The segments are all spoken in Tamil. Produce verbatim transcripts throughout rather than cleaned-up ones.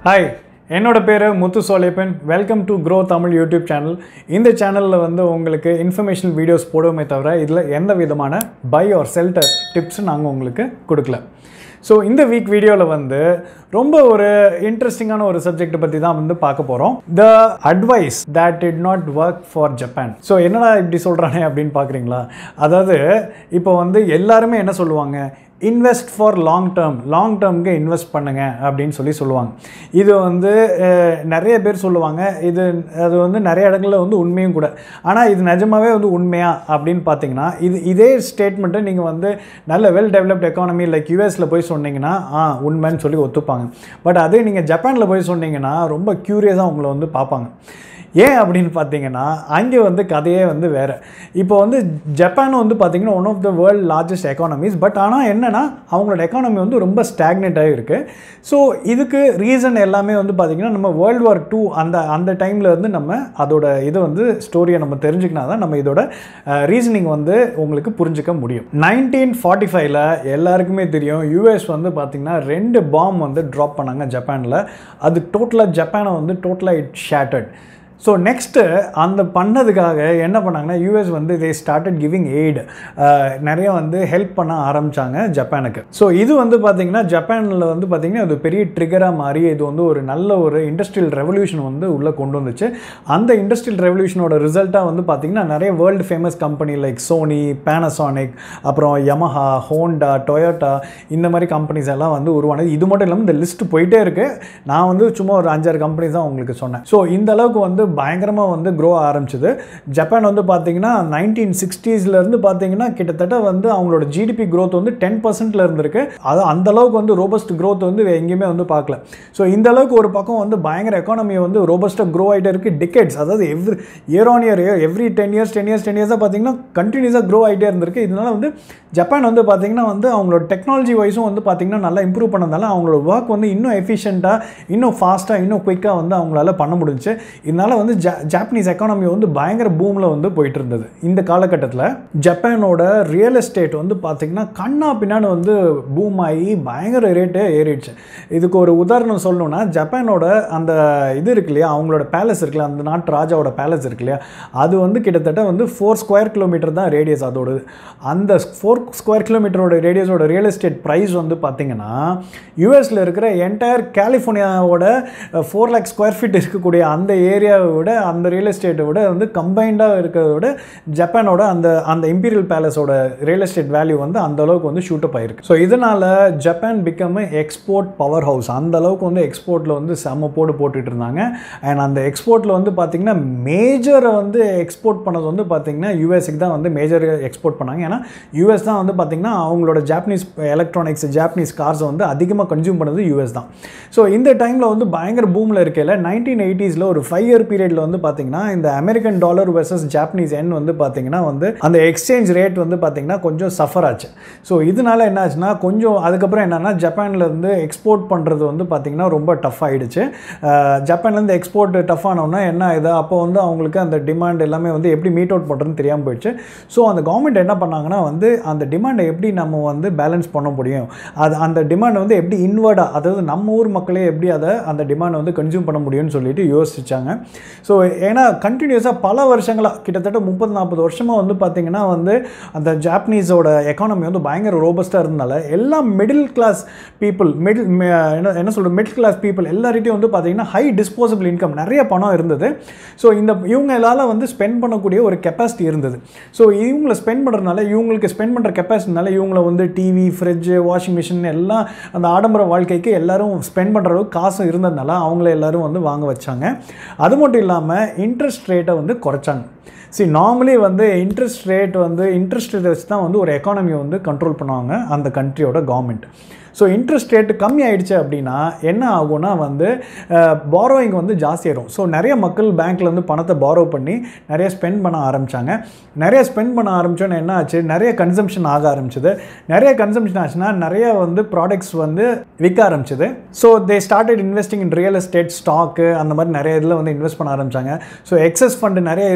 Hi, என்னோட பேரு Muthu Solaippan. Welcome to Groww Tamil YouTube channel. இந்த சேனல்ல வந்து உங்களுக்கு இன்ஃபர்மேஷனல் வீடியோஸ் போடுவோமே தவிர இதில் எந்த விதமான பை ஆர் செல் டிப்ஸ் நாங்கள் உங்களுக்கு கொடுக்கல. ஸோ இந்த வீக் வீடியோவில் வந்து ரொம்ப ஒரு இன்ட்ரெஸ்டிங்கான ஒரு சப்ஜெக்ட் பற்றி தான் வந்து பார்க்க போகிறோம். The advice that did not work for Japan. So என்னடா இப்படி சொல்கிறானே அப்படின்னு பார்க்குறீங்களா? அதாவது இப்போ வந்து எல்லாருமே என்ன சொல்லுவாங்க, invest for long term long டேர்முக்கு இன்வெஸ்ட் பண்ணுங்க அப்படின்னு சொல்லி சொல்லுவாங்க. இது வந்து நிறைய பேர் சொல்லுவாங்க. இது அது வந்து நிறைய இடங்களில் வந்து உண்மையும் கூட. ஆனால் இது நிஜமாகவே வந்து உண்மையா அப்படின்னு பார்த்தீங்கன்னா, இது இதே ஸ்டேட்மெண்ட்டை நீங்கள் வந்து நல்ல வெல் டெவலப்ட் எக்கானமி லைக் யூஎஸில் போய் சொன்னீங்கன்னா ஆ உண்மைன்னு சொல்லி ஒத்துப்பாங்க. பட் அதே நீங்கள் ஜப்பானில் போய் சொன்னீங்கன்னா ரொம்ப க்யூரியஸாக உங்களை வந்து பார்ப்பாங்க. ஏன் அப்படின்னு பார்த்தீங்கன்னா, அங்கே வந்து கதையே வந்து வேறு. இப்போ வந்து ஜப்பான் வந்து பார்த்திங்கன்னா one of the world largest economies. But ஆனால் என்னென்னா அவங்களோட எக்கானமி வந்து ரொம்ப ஸ்டாக்னேட்டாக இருக்குது. ஸோ இதுக்கு ரீசன் எல்லாமே வந்து பார்த்திங்கன்னா நம்ம வேர்ல்டு வார் டூ அந்த அந்த டைமில் வந்து நம்ம அதோட இது வந்து ஸ்டோரியை நம்ம தெரிஞ்சுக்கினா தான் நம்ம இதோட ரீசனிங் வந்து உங்களுக்கு புரிஞ்சிக்க முடியும். நைன்டீன் ஃபார்ட்டி ஃபைவ்ல எல்லாருக்குமே தெரியும் யூஎஸ் வந்து பார்த்திங்கன்னா ரெண்டு பாம் வந்து ட்ராப் பண்ணாங்க ஜப்பானில். அது டோட்டலாக ஜப்பானை வந்து டோட்டலாக இட் ஷேட்டர்ட். ஸோ நெக்ஸ்ட்டு அந்த பண்ணதுக்காக என்ன பண்ணாங்கன்னா யூஎஸ் வந்து தே ஸ்டார்டட் கிவிங் எய்டு, நிறைய வந்து ஹெல்ப் பண்ண ஆரம்பித்தாங்க ஜப்பானுக்கு. ஸோ இது வந்து பார்த்திங்கன்னா ஜப்பானில் வந்து பார்த்திங்கன்னா அது பெரிய ட்ரிகராக மாறி இது வந்து ஒரு நல்ல ஒரு இண்டஸ்ட்ரியல் ரெவல்யூஷன் வந்து உள்ளே கொண்டு வந்துச்சு. அந்த இண்டஸ்ட்ரியல் ரெவல்யூஷனோட ரிசல்ட்டாக வந்து பார்த்திங்கன்னா நிறைய world famous company like Sony, Panasonic, அப்புறம் யமஹா, ஹோண்டா, டொயோட்டா இந்த மாதிரி கம்பெனிஸ் எல்லாம் வந்து உருவானது. இது மட்டும் இல்லாமல் இந்த லிஸ்ட் போயிட்டே இருக்குது. நான் வந்து சும்மா ஒரு அஞ்சாறு கம்பெனிஸ் தான் உங்களுக்கு சொன்னேன். ஸோ இந்த அளவுக்கு வந்து பயங்கரமாக வந்து க்ரோ ஆரம்பிச்சது. ஜப்பான் வந்து பார்த்தீங்கன்னா நைன்டீன் சிக்ஸ்டீஸ்லேருந்து பார்த்தீங்கன்னா கிட்டத்தட்ட வந்து அவங்களோட ஜிடிபி க்ரோத் வந்து டென் பர்சன்ட்ல இருந்திருக்கு. அது அந்த அளவுக்கு வந்து ரோபஸ்ட் க்ரோத் வந்து எங்கேயுமே வந்து பார்க்கல. ஸோ இந்த அளவுக்கு ஒரு பக்கம் வந்து பயங்கர எக்கானமி வந்து ரோபஸ்ட்டாக க்ரோ ஆகிட்டே இருக்குது. டிகேட்ஸ், அதாவது every year on year every ten years ten years ten இயர்ஸாக பார்த்தீங்கன்னா கண்டினியூஸாக க்ரோ ஆகிட்டே இருந்திருக்கு. இதனால வந்து ஜப்பான் வந்து பார்த்தீங்கன்னா வந்து அவங்களோட டெக்னாலஜி வைஸும் வந்து பார்த்தீங்கன்னா நல்லா இம்ப்ரூவ் பண்ணதால அவங்களோட ஒர்க் வந்து இன்னும் எஃபிஷியண்ட்டாக, இன்னும் ஃபாஸ்ட்டாக, இன்னும் குயிக்காக வந்து அவங்களால பண்ண முடிஞ்சுச்சு. இதனால வந்து ஜாப்பனீஸ் எக்கானமி வந்து பயங்கர பூமில் வந்து போயிட்டு இருந்தது. இந்த காலகட்டத்தில் ஜப்பானோட ரியல் எஸ்டேட் வந்து பார்த்திங்கன்னா கண்ணா பின்னாடி வந்து பூம் ஆகி பயங்கர ரேட்டே ஏறிடுச்சு. இதுக்கு ஒரு உதாரணம் சொல்லணும்னா, ஜப்பானோட அந்த இது இருக்கு இல்லையா, அவங்களோட பேலஸ் இருக்குல்ல, அந்த நாட்டு ராஜாவோட பேலஸ் இருக்கு இல்லையா, அது வந்து கிட்டத்தட்ட வந்து ஃபோர் ஸ்கொயர் கிலோமீட்டர் தான் ரேடியஸ். அதோட அந்த ஃபோர் ஸ்கொயர் கிலோமீட்டரோட ரேடியஸோட ரியல் எஸ்டேட் ப்ரைஸ் வந்து பார்த்திங்கன்னா யூஎஸில் இருக்கிற என்டையர் கலிஃபோர்னியாவோட ஃபோர் லேக் ஸ்கொயர் ஃபீட் இருக்கக்கூடிய அந்த ஏரியாவை விட, அந்த ரியல் எஸ்டேட்டை விட வந்து கம்பைண்டாக இருக்கிறத விட ஜப்பானோட அந்த அந்த இம்பீரியல் பேலஸோட ரியல் எஸ்டேட் வேல்யூ வந்து அந்த அளவுக்கு வந்து ஷூட் அப் ஆயிருக்கு. ஸோ இதனால் Japan become export powerhouse. அந்த அளவுக்கு வந்து எக்ஸ்போர்ட்டில் வந்து செம்ம போடு போட்டுட்டு இருந்தாங்க. அண்ட் அந்த எக்ஸ்போர்ட்டில் வந்து பார்த்திங்கன்னா மேஜரை வந்து எக்ஸ்போர்ட் பண்ணது வந்து பார்த்திங்கன்னா யூஎஸ்க்கு தான் வந்து மேஜர் எக்ஸ்போர்ட் பண்ணாங்க. ஏன்னா யூஎஸ் தான் வந்து பார்த்திங்கன்னா அவங்களோட ஜாப்பனீஸ் எலக்ட்ரானிக்ஸ், ஜாப்பனீஸ் கார்ஸை வந்து அதிகமாக கன்சியூம் பண்ணது யூஎஸ் தான். ஸோ இந்த டைமில் வந்து பயங்கர பூமில் இருக்கையில் நைன்டீன் எயிட்டிஸில் ஒரு ஃபைவ் இயர் பீரியடில் வந்து பார்த்தீங்கன்னா இந்த American dollar versus Japanese yen வந்து பார்த்தீங்கன்னா வந்து அந்த எக்ஸ்சேஞ்ச் ரேட் வந்து பார்த்தீங்கன்னா கொஞ்சம் சஃபர் ஆச்சு. ஸோ இதனால என்ன ஆச்சுன்னா கொஞ்சம் அதுக்கப்புறம் என்னன்னா ஜப்பான்ல இருந்து எக்ஸ்போர்ட் பண்ணுறது வந்து பார்த்தீங்கன்னா ரொம்ப டஃப் ஆகிடுச்சு. ஜப்பான்லேருந்து எக்ஸ்போர்ட் டஃப் ஆனோன்னா என்ன ஆகுது, அப்போ வந்து அவங்களுக்கு அந்த டிமாண்ட் எல்லாமே வந்து எப்படி மீட் அவுட் பண்ணுறதுன்னு தெரியாமல் போயிடுச்சு. ஸோ அந்த கவர்மெண்ட் என்ன பண்ணாங்கன்னா வந்து அந்த டிமாண்டை எப்படி நம்ம வந்து பேலன்ஸ் பண்ண முடியும், அது அந்த டிமாண்டை வந்து எப்படி இன்வர்டாக, அதாவது நம்ம ஊர் மக்களே எப்படி அதை அந்த டிமாண்டை வந்து கன்சியூம் பண்ண முடியும்னு சொல்லிட்டு யோசிச்சாங்க. ஸோ ஏன்னா கண்டினியூஸாக பல வருஷங்களாக கிட்டத்தட்ட முப்பது நாற்பது வருஷமாக வந்து பார்த்திங்கன்னா வந்து அந்த ஜாப்பனீஸோட எக்கானமி வந்து பயங்கர ரோபஸ்ட்டாக இருந்தனால எல்லா மிடில் கிளாஸ் பீப்புள், மிடில் என்ன என்ன சொல்கிறது மிடில் கிளாஸ் பீப்புள் எல்லார்கிட்டையும் வந்து பார்த்திங்கன்னா ஹை டிஸ்போசபிள் இன்கம், நிறைய பணம் இருந்தது. ஸோ இந்த இவங்களால் வந்து ஸ்பெண்ட் பண்ணக்கூடிய ஒரு கெப்பாசிட்டி இருந்தது. ஸோ இவங்களை ஸ்பெண்ட் பண்ணுறதுனால, இவங்களுக்கு ஸ்பெண்ட் பண்ணுற கெப்பாசிட்டினால இவங்களை வந்து டிவி, ஃப்ரிட்ஜு, வாஷிங் மிஷின் எல்லாம் அந்த ஆடம்பர வாழ்க்கைக்கு எல்லாரும் ஸ்பெண்ட் பண்ணுற அளவுக்கு காசும் இருந்ததுனால அவங்கள எல்லாரும் வந்து வாங்க வச்சாங்க. அது மட்டும் இல்லாமல் இன்ட்ரெஸ்ட் ரேட்டை வந்து குறைச்சாங்க. சி நார்மலி வந்து இன்ட்ரெஸ்ட் ரேட் வந்து இன்ட்ரெஸ்ட் ரேட் வச்சு தான் வந்து ஒரு எக்கானமியை வந்து கண்ட்ரோல் பண்ணுவாங்க அந்த கண்ட்ரியோட கவர்மெண்ட். ஸோ இன்ட்ரெஸ்ட் ரேட்டு கம்மி ஆகிடுச்சு அப்படின்னா என்ன ஆகும்னா வந்து பாரோயிங் வந்து ஜாஸ்தியாயிரும். ஸோ நிறைய மக்கள் பேங்க்லேருந்து பணத்தை பாரோ பண்ணி நிறைய ஸ்பெண்ட் பண்ண ஆரம்பித்தாங்க. நிறைய ஸ்பெண்ட் பண்ண ஆரம்பித்தோன்னு என்ன ஆச்சு, நிறைய கன்சம்ஷன் ஆக ஆரம்பிச்சிது. நிறைய கன்சம்ஷன் ஆச்சுன்னா நிறைய வந்து ப்ராடக்ட்ஸ் வந்து விற்க ஆரம்பிச்சிது. So they started investing in real estate, stock, அந்த மாதிரி நிறைய இதில் வந்து இன்வெஸ்ட் பண்ண ஆரம்பித்தாங்க. ஸோ எக்ஸஸ் ஃபண்டு நிறைய இருக்கையில்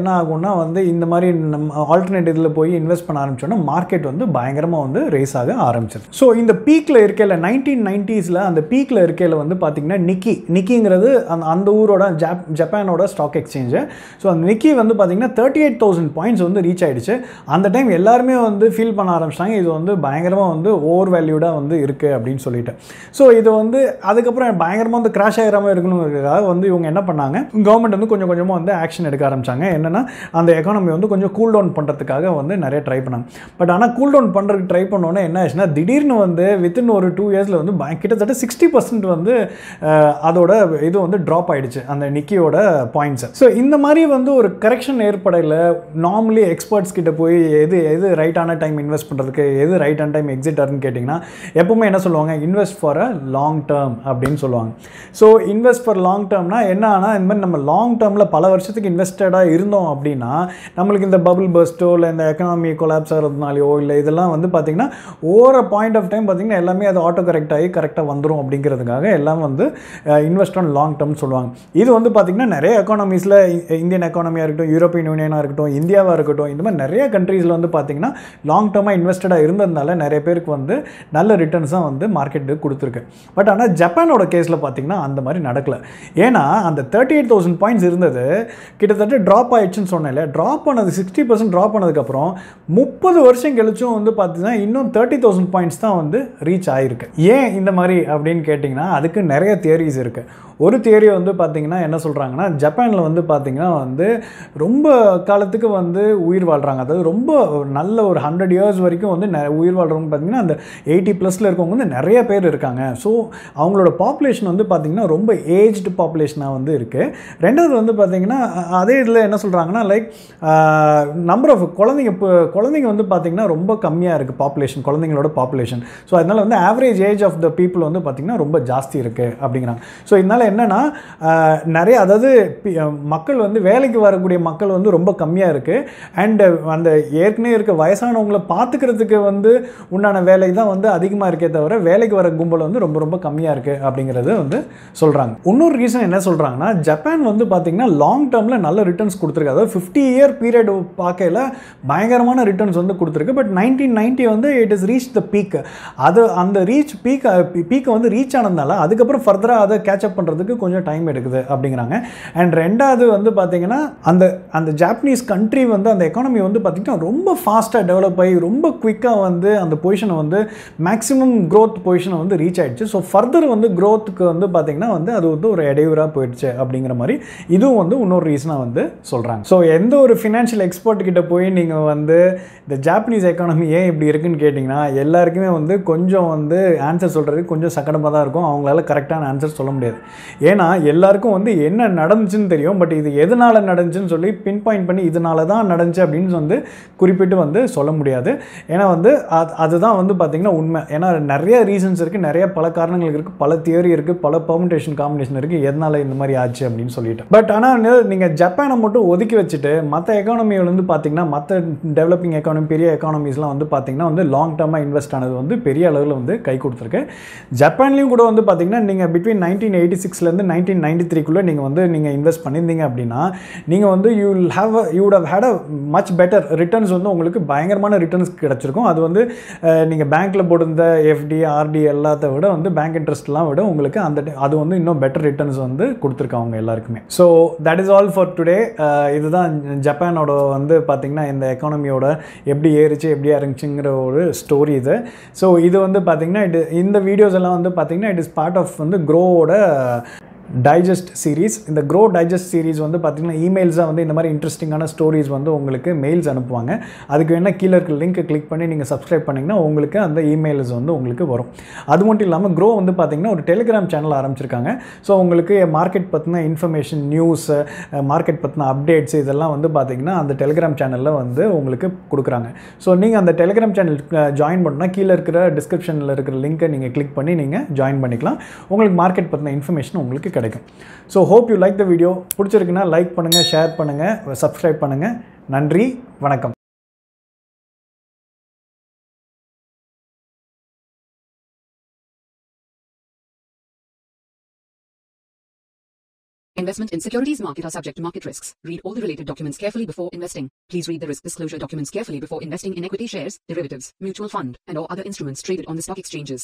என்ன ஆகும்னா வந்து இந்த மாதிரி நம்ம ஆல்டர்னேட் இதில் போய் இன்வெஸ்ட் பண்ண ஆரம்பிச்சோன்னா மார்க்கெட் வந்து பயங்கரமாக வந்து ரேஸ் ஆக ஆரம்பிச்சது. ஸோ இந்த பீக்கில் இருக்கையில் நைன்டீன் நைன்டீஸில் அந்த பீக்கில் இருக்கையில் வந்து பார்த்தீங்கன்னா நிக்கி நிக்கிங்கிறது அந்த அந்த ஊரோட ஜாப் ஜப்பானோட ஸ்டாக் எக்ஸ்சேஞ்சு. ஸோ அந்த நிக்கி வந்து பார்த்தீங்கன்னா தேர்ட்டி எயிட் தௌசண்ட் பாயிண்ட்ஸ் வந்து ரீச் ஆகிடுச்சு. அந்த டைம் எல்லாருமே வந்து ஃபீல் பண்ண ஆரம்பிச்சிட்டாங்க இது வந்து பயங்கரமாக வந்து ஓவர் வேல்யூடாக வந்து இருக்குது அப்படின்னு சொல்லிட்டு. ஸோ இது வந்து அதுக்கப்புறம் பயங்கரமாக வந்து கிராஷ் ஆகிராமல் இருக்கணுங்கிறதுக்காக வந்து இவங்க என்ன பண்ணாங்க, கவர்மெண்ட் வந்து கொஞ்சம் கொஞ்சமாக வந்து ஆக்ஷன் எடுக்க ஆரம்பிச்சாங்க. என்னென்னா அந்த எக்கானமி வந்து கொஞ்சம் கூல் டவுன் பண்ணுறதுக்காக வந்து நிறைய ட்ரை பண்ணாங்க. பட் ஆனால் கூல் டவுன் பண்ணுறதுக்கு ட்ரை பண்ணோன்னே என்ன ஆச்சுன்னா திடீர்னு வந்து வித்தின் ஒரு டூ இயர்ஸில் வந்து கிட்டத்தட்ட சிக்ஸ்டி பர்சன்ட் வந்து அதோட இது வந்து ட்ராப் ஆகிடுச்சு அந்த நிக்கியோட பாயிண்ட்ஸை. ஸோ இந்த மாதிரி வந்து ஒரு கரெக்ஷன் ஏற்படையில் நார்மலி எக்ஸ்பர்ட்ஸ் கிட்ட போய் எது எது ரைட்டான டைம் இன்வெஸ்ட் பண்ணுறதுக்கு எது ரைட்டான டைம் எக்ஸிட் ஆகுதுன்னு கேட்டிங்கன்னா எப்பவுமே என்ன சொல்லுவாங்க, invest for a long term அப்படின்னு சொல்லுவாங்க. ஸோ இன்வெஸ்ட் ஃபார் லாங் டேர்ம்னா என்ன ஆனால் இந்த மாதிரி நம்ம லாங் டேர்மில் பல வருஷத்துக்கு இன்வெஸ்டடாக இருந்தோம் அப்படின்னா நம்மளுக்கு இந்த பபிள் பர்ஸ்ட்டோ இல்லை இந்த எக்கனாமி கொலாப்ஸ் ஆகிறதுனாலையோ இல்லை இதெல்லாம் வந்து பார்த்திங்கன்னா ஓவர பாயிண்ட் ஆஃப் டைம் பார்த்திங்கன்னா எல்லாமே அது ஆட்டோ கரெக்ட் ஆகி கரெக்டாக வந்துடும் அப்படிங்கிறதுக்காக எல்லாம் வந்து இன்வெஸ்ட் ஆன் லாங் டேர்ம்னு சொல்லுவாங்க. இது வந்து பார்த்திங்கன்னா நிறைய எக்கானமிஸில் இந்தியன் எக்கானமியாக இருக்கட்டும், யூரோப்பியன் யூனியனாக இருக்கட்டும், இந்தியாவாக இருக்கட்டும், இந்த மாதிரி நிறைய கண்ட்ரீஸில் வந்து பார்த்திங்கன்னா லாங் டேர்மாக இன்வெஸ்டடாக இருந்ததுனால நிறைய பேருக்கு வந்து நல்ல ரிட்டர்ன்ஸ் தான் வந்து மார்க்கெட்டுக்கு கொடுத்துருக்கு. பட் ஆனால் ஜப்பானோட கேஸில் பார்த்திங்கன்னா அந்த மாதிரி நடக்கலை. ஏன்னா அந்த தேர்ட்டி எயிட் தௌசண்ட் பாயிண்ட்ஸ் இருந்தது கிட்டத்தட்ட ட்ராப் ஆயிடுச்சுன்னு சொன்னேன். ட்ராப் பண்ணது சிக்ஸ்டி பர்சன்ட் ட்ராப் பண்ணதுக்கப்புறம் முப்பது வருஷம் கழிச்சும் வந்து பார்த்தீங்கன்னா இன்னும் தேர்ட்டி தௌசண்ட் பாயிண்ட்ஸ் தான் வந்து ரீச் ஆகிருக்கு. ஏன் இந்த மாதிரி அப்படின்னு கேட்டிங்கன்னா அதுக்கு நிறைய தியரிஸ் இருக்குது. ஒரு தியரி வந்து பார்த்திங்கன்னா என்ன சொல்கிறாங்கன்னா, ஜப்பானில் வந்து பார்த்திங்கன்னா வந்து ரொம்ப காலத்துக்கு வந்து உயிர் வாழ்கிறாங்க. அதாவது ரொம்ப நல்ல ஒரு ஹண்ட்ரட் இயர்ஸ் வரைக்கும் வந்து உயிர் வாழ்கிறவங்க பார்த்திங்கன்னா அந்த எயிட்டி ப்ளஸில் இருக்கவங்க வந்து நிறைய பேர் இருக்காங்க. ஸோ அவங்களோட பாப்புலேஷன் வந்து பார்த்திங்கன்னா ரொம்ப ஏஜ்டு பாப்புலேஷனாக வந்து இருக்குது. ரெண்டாவது வந்து பார்த்திங்கன்னா அதே இதில் என்ன சொல்கிறாங்கன்னா லைக் நம்பர் ஆஃப் குழந்தைங்க இப்போ குழந்தைங்க வந்து பார்த்திங்கன்னா ரொம்ப கம்மியாக இருக்குது பாப்புலேஷன், குழந்தைங்களோட பாப்புலேஷன். ஸோ அதனால் வந்து average age of the people வந்து பார்த்திங்கன்னா ரொம்ப ஜாஸ்தி இருக்குது அப்படிங்கிறாங்க. ஸோ இதனால் என்னன்னா நிறைய அதாவது மக்கள் வந்து வேலைக்கு வரக்கூடிய மக்கள் வந்து ரொம்ப கம்மியாக இருக்குது. அண்ட் அந்த ஏற்கனவே இருக்க வயசானவங்களை பார்த்துக்கிறதுக்கு வந்து உண்டான வேலை தான் வந்து அதிகமாக இருக்கே தவிர வேலைக்கு வர கும்பல் வந்து ரொம்ப ரொம்ப கம்மியாக இருக்குது அப்படிங்கிறது வந்து சொல்கிறாங்க. இன்னொரு ரீசன் என்ன சொல்கிறாங்கன்னா, ஜப்பான் வந்து பார்த்திங்கன்னா லாங் டேர்மில் நல்ல ரிட்டர்ன்ஸ் கொடுத்துருக்கு. அதாவது ஃபிஃப்டி இயர் பீரியட் பார்க்கையில் பயங்கரமான ரிட்டர்ன்ஸ் வந்து கொடுத்துருக்கு. பட் நைன்டீன் நைன்ட்டி வந்து it is reach the peak. அது அந்த ரீச் பீக் பீக்கை வந்து ரீச் ஆனதுனால அதுக்கப்புறம் ஃபர்தராக அதை கேட்சப் பண்ணுறதுக்கு கொஞ்சம் டைம் எடுக்குது அப்படிங்கிறாங்க. அண்ட் ரெண்டாவது வந்து பார்த்தீங்கன்னா அந்த அந்த ஜாப்பனீஸ் கண்ட்ரி வந்து அந்த எக்கானமி வந்து பார்த்தீங்கன்னா ரொம்ப ஃபாஸ்ட்டாக டெவலப் ஆகி ரொம்ப குயிக்காக வந்து அந்த பொசிஷனை வந்து மேக்ஸிமம் க்ரோத் பொசிஷனை வந்து ரீச் ஆகிடுச்சு. ஸோ ஃபர்தர் வந்து க்ரோத்துக்கு வந்து பார்த்தீங்கன்னா வந்து அது வந்து ஒரு இடையூறாக போயிடுச்சு அப்படிங்கிற மாதிரி இதுவும் வந்து இன்னொரு ரீசனாக வந்து சொல்கிறாங்க. ஸோ எந்த ஒரு ஃபினான்ஷியல் எக்ஸ்பர்ட் கிட்ட போய் நீங்கள் வந்து இந்த ஜாப்பனீஸ் எக்கானமி ஏன் இப்படி இருக்குன்னு கேட்டிங்கன்னா எல்லாருக்குமே வந்து கொஞ்சம் வந்து ஆன்சர் சொல்கிறதுக்கு கொஞ்சம் சங்கடமாக தான் இருக்கும். அவங்களால கரெக்டான ஆன்சர் சொல்ல முடியாது. ஏன்னா எல்லாருக்கும் வந்து என்ன நடந்துச்சுன்னு தெரியும், பட் இது எதனால் நடந்துச்சுன்னு சொல்லி பின் பாயிண்ட் பண்ணி இதனால தான் நடந்துச்சு அப்படின்னு வந்து குறிப்பிட்டு வந்து சொல்ல முடியாது. ஏன்னா வந்து அது அதுதான் வந்து பார்த்திங்கன்னா உண்மை. ஏன்னா நிறைய ரீசன்ஸ் இருக்குது, நிறைய பல காரணங்கள் இருக்குது, பல தியரி இருக்குது, பல பெர்முடேஷன் காம்பினேஷன் இருக்குது எதனால் இந்த மாதிரி ஆச்சு அப்படின்னு சொல்லிட்டு. பட் ஆனால் நீங்கள் ஜப்பானை மட்டும் ஒதுக்கி வச்சுட்டு மற்ற எக்கானமியில் வந்து பார்த்திங்கன்னா மற்ற டெவலப்பிங் எக்கானமி பெரிய எக்கானமிஸ்லாம் வந்து பார்த்திங்கன்னா வந்து லாங் டேர்மாக இன்வெஸ்ட் ஆனது வந்து பெரிய அளவில் வந்து கை கொடுத்துருக்கு. ஜப்பான்லேயும் கூட வந்து பார்த்திங்கன்னா நீங்கள் பிட்வீன் நைன்டீன் எயிட்டி சிக்ஸ்லேருந்து நைன்டீன் நைன்டி த்ரீக்குள்ளே நீங்கள் வந்து நீங்கள் இன்வெஸ்ட் பண்ணியிருந்தீங்க அப்படின்னா நீங்கள் வந்து you will have you would have had a much better returns வந்து உங்களுக்கு பயங்கரமான ரிட்டர்ன்ஸ் கிடச்சிருக்கும். அது வந்து நீங்கள் பேங்க்கில் போட்டிருந்த எஃப்டி ஆர்டி எல்லாத்த விட வந்து பேங்க் இன்ட்ரெஸ்ட்லாம் விட உங்களுக்கு அந்த அது வந்து இன்னும் பெட்டர் ரிட்டர்ன்ஸ் வந்து கொடுத்துருக்காங்க எல்லாருக்குமே. So that is all for today. இதுதான் ஜப்பானோட வந்து பார்த்திங்கன்னா இந்த எக்கானமியோட எப்படி ஏறிச்சு எப்படி இறங்குச்சுங்கிற ஒரு ஸ்டோரி இது. ஸோ இது வந்து பார்த்திங்கன்னா இது இந்த வீடியோஸ் எல்லாம் வந்து பார்த்திங்கன்னா இட் இஸ் பார்ட் ஆஃப் வந்து க்ரோவோட டைஜஸ்ட் சீரீஸ். இந்த க்ரோ டைஜஸ்ட் சீரீஸ் வந்து பார்த்திங்கன்னா இமெயில்ஸாக வந்து இந்த மாதிரி இன்ட்ரெஸ்டிங்கான ஸ்டோரிஸ் வந்து உங்களுக்கு மெயில்ஸ் அனுப்புவாங்க. அதுக்கு வேணால் கீழே இருக்க லிங்க்கை கிளிக் பண்ணி நீங்கள் சப்ஸ்கிரைப் பண்ணிங்கன்னா உங்களுக்கு அந்த இமெயில்ஸ் வந்து உங்களுக்கு வரும். அது மட்டும் இல்லாமல் க்ரோ வந்து பார்த்திங்கன்னா ஒரு டெலிகிராம் சேனல் ஆரம்பிச்சிருக்காங்க. ஸோ உங்களுக்கு மார்க்கெட் பற்றின இன்ஃபர்மேஷன், நியூஸ், மார்க்கெட் பற்றின அப்டேட்ஸ் இதெல்லாம் வந்து பார்த்திங்கன்னா அந்த டெலிகிராம் சேனலில் வந்து உங்களுக்கு கொடுக்குறாங்க. ஸோ நீங்கள் அந்த டெலிகிராம் சேனல் ஜாயின் பண்ணால் கீழே இருக்கிற டிஸ்கிரிப்ஷனில் இருக்கிற லிங்க்கை நீங்கள் கிளிக் பண்ணி நீங்கள் ஜாயின் பண்ணிக்கலாம். உங்களுக்கு மார்க்கெட் பற்றின இன்ஃபர்மேஷன் உங்களுக்கு கிடைக்கும். So hope you like the video. பிடிச்சிருக்குன்னா லைக் பண்ணுங்கள், ஷேர் பண்ணுங்கள், சப்ஸ்கிரைப் பண்ணுங்கள். நன்றி, வணக்கம். Investment in securities market are subject to market risks. Read all the related documents carefully before investing. Please read the risk disclosure documents carefully before investing in equity shares, derivatives, mutual fund, and or other instruments traded on the stock exchanges.